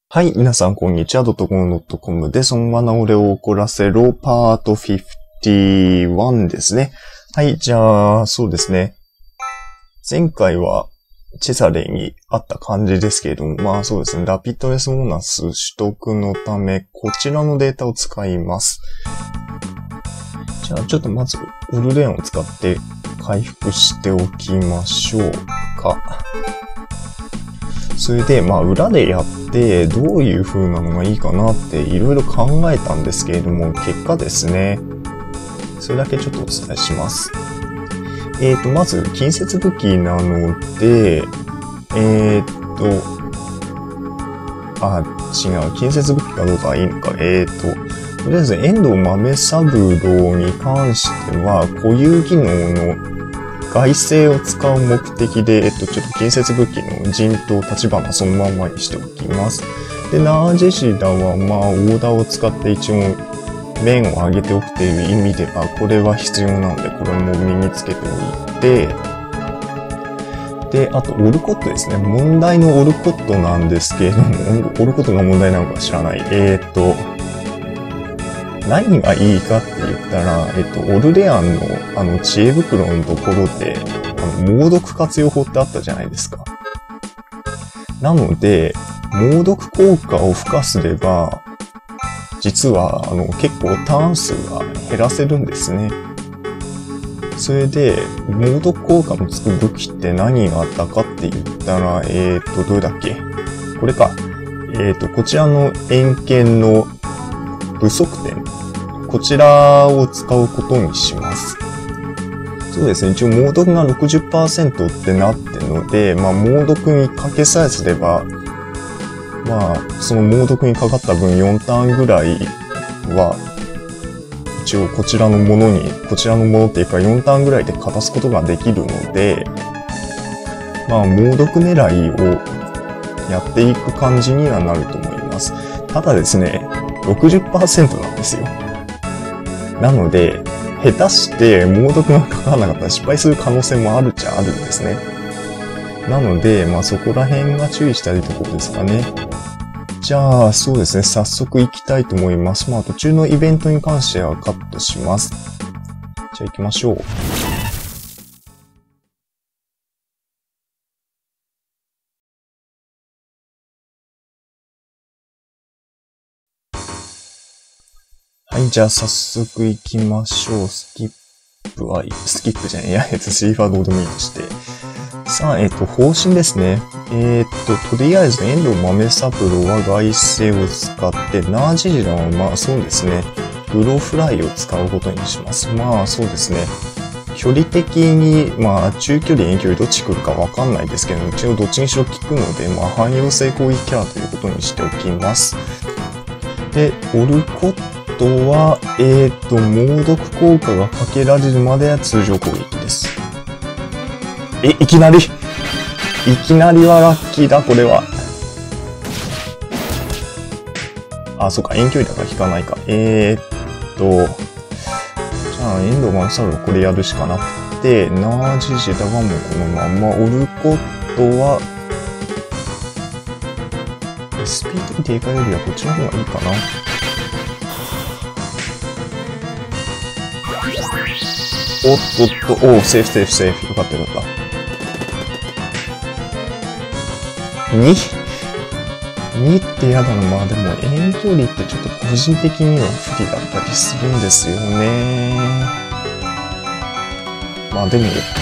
はい、皆さんこんにちは。.com です。そのまな俺を怒らせろパート51ですね。はい、じゃあ、そうですね。前回はチェサレイにあった感じですけれども、まあそうですね。ラピッドレスボーナス取得のため、こちらのデータを使います。じゃあ、ちょっとまず、オルレアンを使って回復しておきましょうか。それで、まあ、裏でやって、どういう風なのがいいかなっていろいろ考えたんですけれども、結果ですね、それだけちょっとお伝えします。まず、近接武器なので、違う、近接武器かどうかはいいのか、とりあえず、遠藤豆三郎に関しては、固有技能の外星を使う目的で、ちょっと近接武器の陣と立花そのまんまにしておきます。で、ナージェシダは、まあ、オーダーを使って一応、面を上げておくという意味では、これは必要なので、これも身につけておいて、で、あと、オルコットですね。問題のオルコットなんですけれども、オルコットが問題なのか知らない。何がいいかって言ったら、オルレアンの、知恵袋のところで、猛毒活用法ってあったじゃないですか。なので、猛毒効果を付加すれば、実は、結構ターン数が減らせるんですね。それで、猛毒効果のつく武器って何があったかって言ったら、どれだっけ？これか。こちらの円剣の不足点。こちらを使うことにします。そうですね。一応、猛毒が 60% ってなってるので、まあ、猛毒にかけさえすれば、まあ、その猛毒にかかった分4ターンぐらいは、一応こちらのものっていうか4ターンぐらいで勝たすことができるので、まあ、猛毒狙いをやっていく感じにはなると思います。ただですね、60% なんですよ。なので、下手して猛毒がかからなかったら失敗する可能性もあるっちゃあるんですね。なので、まあそこら辺が注意したいところですかね。じゃあ、そうですね。早速行きたいと思います。まあ途中のイベントに関してはカットします。じゃあ行きましょう。はい、じゃあ早速行きましょう。スキップじゃない。シーファーどうでもいいとして。さあ、方針ですね。とりあえず、遠藤豆三郎は外星を使って、ナージジラはまあそうですね。グロフライを使うことにします。まあそうですね。距離的に、まあ中距離、遠距離どっち来るかわかんないですけど、一応どっちにしろ効くので、まあ汎用性攻撃キャラということにしておきます。で、オルコットは、猛毒効果がかけられるまでは通常攻撃です。いきなりはラッキーだ、これは。あ、そうか、遠距離だから引かないか。じゃあ、遠藤マンサルはこれやるしかなくて、ナージジダはもうこのまんま、オルコットは、SP 的低下よりはこっちの方がいいかな。おっと、セーフ。よかった。2ってやだな。まあでも遠距離ってちょっと個人的には不利だったりするんですよね。まあでも、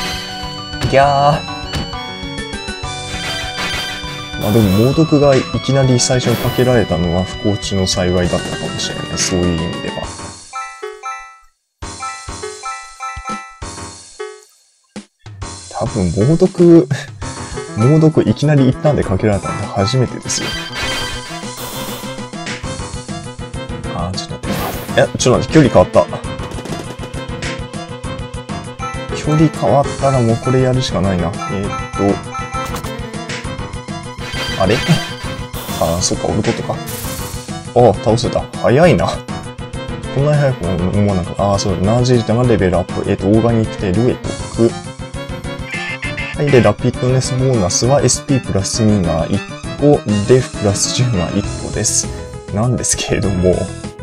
まあでも猛毒がいきなり最初にかけられたのは不幸中の幸いだったかもしれない。そういう意味では。多分猛毒いきなり一旦でかけられたのは初めてですよ。ちょっと待って。距離変わった。距離変わったらもうこれやるしかないな。あれそっか、オルコットか。倒せた。早いな。こんなに早く思わなかった。そうだ。ナージータがレベルアップ。オーガニックテールへ特。はい。で、ラピッドネスボーナスは SP プラス2が1 5、デフプラス10が1個です。なんですけれども、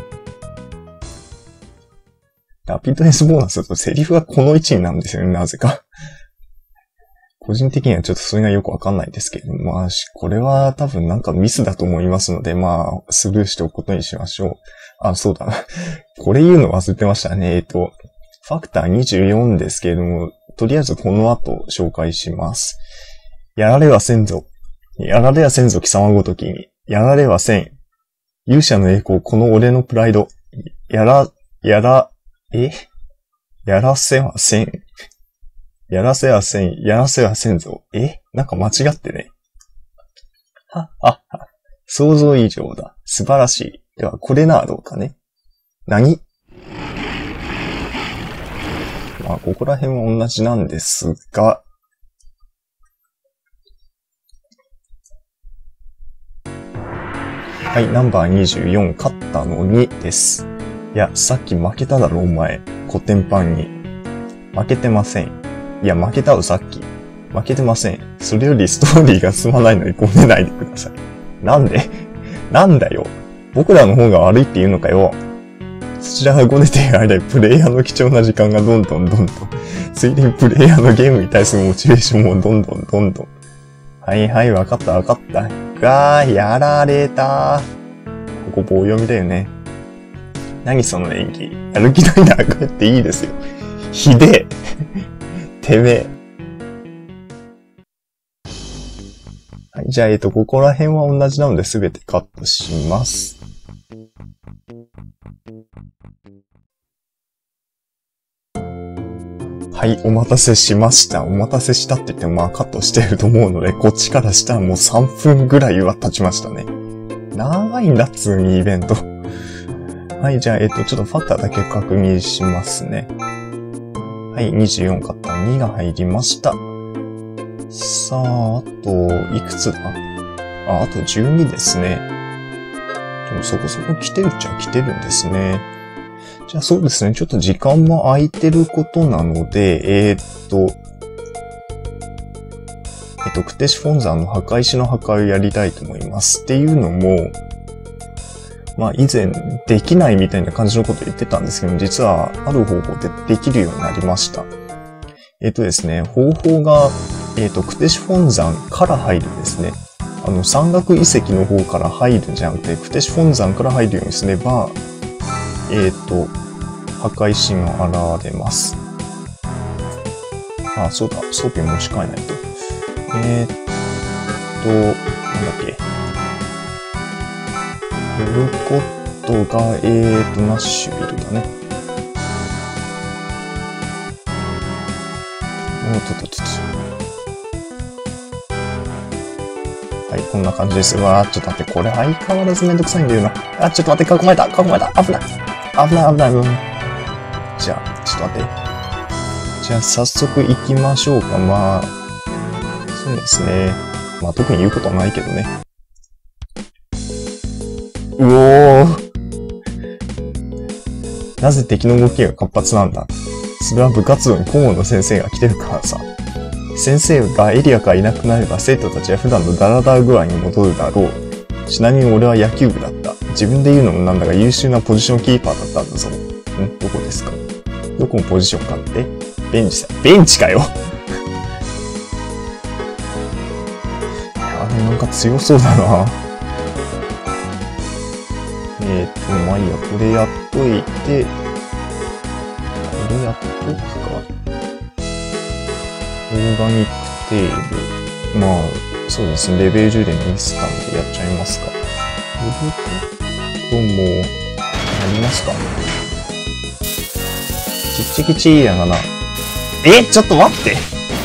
ラピッドデスボーナスだとセリフがこの位置になるんですよね、なぜか。個人的にはちょっとそれがよくわかんないですけれども、まあ、これは多分なんかミスだと思いますので、まあ、スルーしておくことにしましょう。あ、そうだな。これ言うの忘れてましたね。ファクター24ですけれども、とりあえずこの後紹介します。やられはせんぞ。やられはせんぞ貴様ごときに。やられはせん。勇者の栄光、この俺のプライド。やらせはせん。やらせはせん。やらせはせんぞ。なんか間違ってね。想像以上だ。素晴らしい。では、これならどうかね。何？まあ、ここら辺は同じなんですが、はい、ナンバー24、勝ったのにです。いや、さっき負けただろ、お前。コテンパンに。負けてません。いや、負けたよ、さっき。負けてません。それよりストーリーが進まないのにごねないでください。なんでなんだよ。僕らの方が悪いって言うのかよ。そちらがごねている間にプレイヤーの貴重な時間がどんどん、ついでにプレイヤーのゲームに対するモチベーションもどんどん。はい、わかった。やられた。ここ棒読みだよね。何その演技。やる気ないなら帰っていいですよ。ひでえ。てめえ。はい、じゃあ、ここら辺は同じなので全てカットします。はい、お待たせしました。お待たせしたって言ってもまあカットしてると思うので、こっちからしたらもう3分ぐらいは経ちましたね。長いんだっつうにイベント。はい、じゃあ、ちょっとファクターだけ確認しますね。はい、24勝った2が入りました。さあ、あと、いくつだ？あと12ですね。でもそこそこ来てるっちゃ来てるんですね。じゃあそうですね、ちょっと時間も空いてることなので、クテシフォン山の墓石の破壊をやりたいと思います。っていうのも、まあ以前できないみたいな感じのこと言ってたんですけど、実はある方法でできるようになりました。ですね、方法が、クテシフォン山から入るんですね。山岳遺跡の方から入るんじゃなくて、クテシフォン山から入るようにすれば、墓石が現れます。あ、そうだ、装備持ち替えないと。なんだっけ。フルコットが、ナッシュビルだね。はい、こんな感じです。うわー、ちょっと待って、これ相変わらずめんどくさいんだよな。あ、ちょっと待って、囲まれた、危ない。じゃあ、ちょっと待って。じゃあ、早速行きましょうか。まあ、そうですね。まあ、特に言うことはないけどね。うおー。なぜ敵の動きが活発なんだ？それは部活動に顧問の先生が来てるからさ。先生がエリアからいなくなれば生徒たちは普段のダラダラ具合に戻るだろう。ちなみに俺は野球部だった。自分で言うのもなんだが優秀なポジションキーパーだったんだぞ。どこですか？どこのポジションかって？ベンチさ。ベンチかよなんか強そうだな。まあいいや、これやっといて、これやっとくか。オーガニックテール。まあ、そうですね。レベル10でミスったんでやっちゃいますか。ロボットも、やりますか。ちっちきちーやがな。ちょっと待って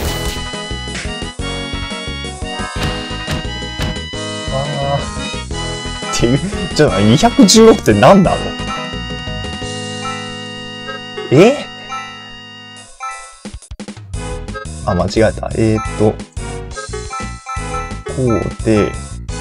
っていう、ちょっと216ってなんだろう？あ、間違えた。こうで、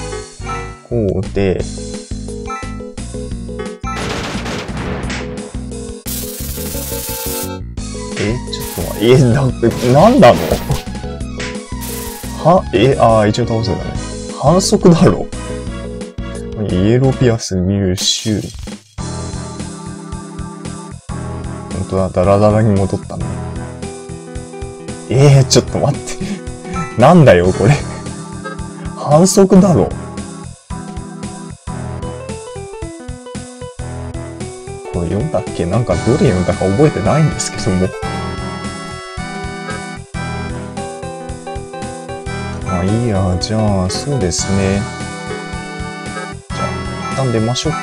ちょっと待って、なんだのは、一応倒せたね。 反則だろ。イエローピアス、ミルシュー。本当だ、ダラダラに戻ったね。ちょっと待って。なんだよ、これ。反則だろ。これ読んだっけ？なんかどれ読んだか覚えてないんですけども。まあいいや、じゃあ、そうですね。じゃあ、一旦出ましょうか。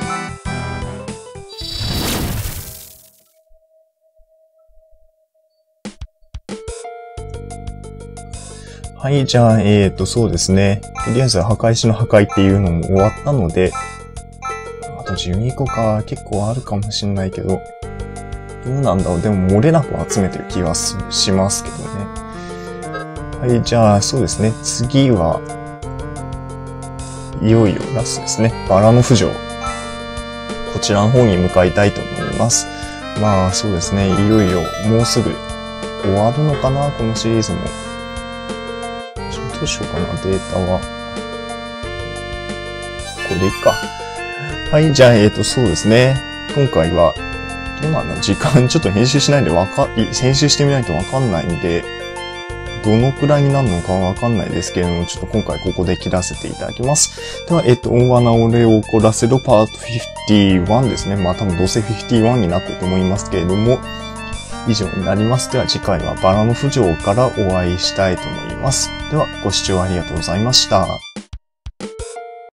はい、じゃあ、そうですね。とりあえず、墓石の破壊っていうのも終わったので、あと12個か、結構あるかもしんないけど、どうなんだろう。でも、漏れなく集めてる気はしますけどね。はい、じゃあ、そうですね。次は、いよいよラストですね。バラの浮上。こちらの方に向かいたいと思います。まあ、そうですね。いよいよ、もうすぐ終わるのかな、このシリーズも。どうしようかな、データは。これでいいか。はい、じゃあ、そうですね。今回は、どうなんだ、時間ちょっと編集しないで編集してみないとわかんないんで、どのくらいになるのかわかんないですけれども、ちょっと今回ここで切らせていただきます。では、大穴俺を怒らせろパート51ですね。まあ多分どうせ51になってると思いますけれども、以上になります。では次回はバラの浮上からお会いしたいと思います。ではご視聴ありがとうございました。